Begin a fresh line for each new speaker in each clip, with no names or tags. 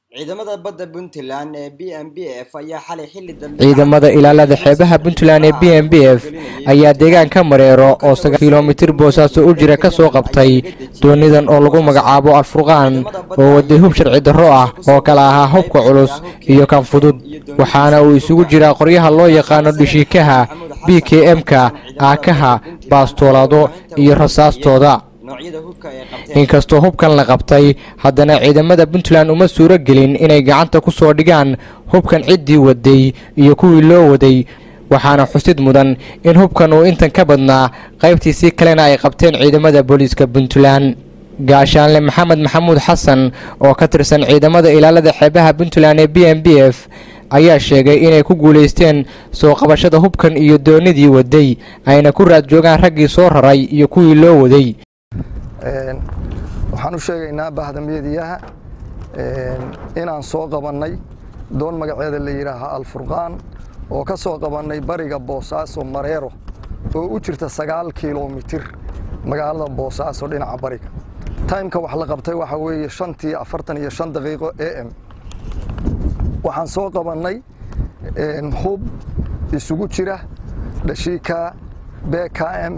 ciidamada badda Puntland ee BMBF ayaa xalay xilli dambe
ciidamada ilaalada xeebaha Puntland ee BMBF ayaa deegaanka Mareero oo 9 kiiloomitir boosaaso u jira ka soo qabtay doonidan oo lagu magacaabo Alfurqaan oo waday hub sharci darro ah oo kala ahaa hubka culus iyo kan fudud waxaana uu isugu jira qoryaha loo yaqaan dhishikaha BKM-ka aakaha baastoolado iyo rasaastooda inkastoo hubkan la qabtay haddana ciidamada Puntland uma suuro gelin inay gacanta ku soo dhigaan hubkan ciddii waday iyo kuwii loo waday waxaana xusid mudan in hubkan uu intan ka badnaa qaybtiisii kalena ay qabteen ciidamada booliiska Puntland gaashaanle Maxamed Maxamuud Xasan oo ka tirsan ciidamada ilaalada xeebaha Puntland ee BMBF ayaa sheegay inay ku guuleysteen soo qabashada hubkan iyo doonidii waday ayna ku raad joogaan raggii soo raray iyo kuwii loo waday
waxaan u sheegaynaa bahdamiyadiyaha inaan soo qabanay doon magaceeda la yiraahdo Alfurqaan oo ka soo qabanay bariga Boosaaso Mareero oo u jirta 9 kiiloomitir magaalada Boosaaso dhinaca bariga timeka wax la qabtay waxa weeye 5:45 daqiiqo AM waxaan soo qabanay hub isugu jira dhashika BKM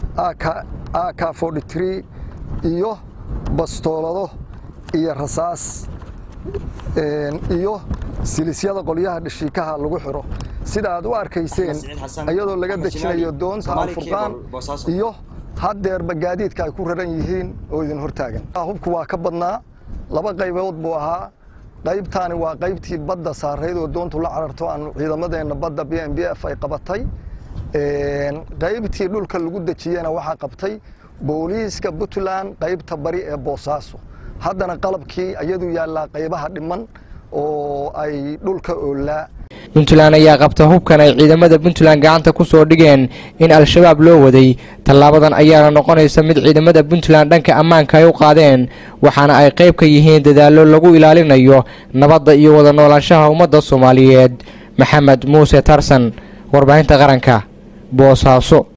AK43 iyo bastoolado iyo rasaas iyo silisyada qolyaha dhishikaha lagu xiro sida aad u arkayseen ayadoo laga dajinayo doonta Alfurqaan iyo hadeer bagaadiidka ay ku raran yihiin oo idin hortaagan hubku waa ka badnaa laba qaybood buu ahaa qaybtaani waa qaybtii badda saareed oo doontu la cararto aan ciidamadeena badda BMBF ay qabatay qaybtii dhulka lagu dajiyana waxa qabtay booliiska Puntland qaybta bari ee Boosaaso haddana qalabkii ayadu yaala qaybaha dhiman oo ay dhulka oolaa
Puntland ayaa qabta hubkan ay ciidamada Puntland gacanta ku soo dhigeen in al-shabaab loo waday talaabadan ayaa noqonaysa mid ciidamada Puntland dhanka ammaanka ay u qaadeen waxaana ay qayb ka yihiin dadaalo lagu ilaalinayo nabadda iyo wada noolaanshaha ummadda Soomaaliyeed Maxamed Muuse Tarsan warbaahinta qaranka Boosaaso.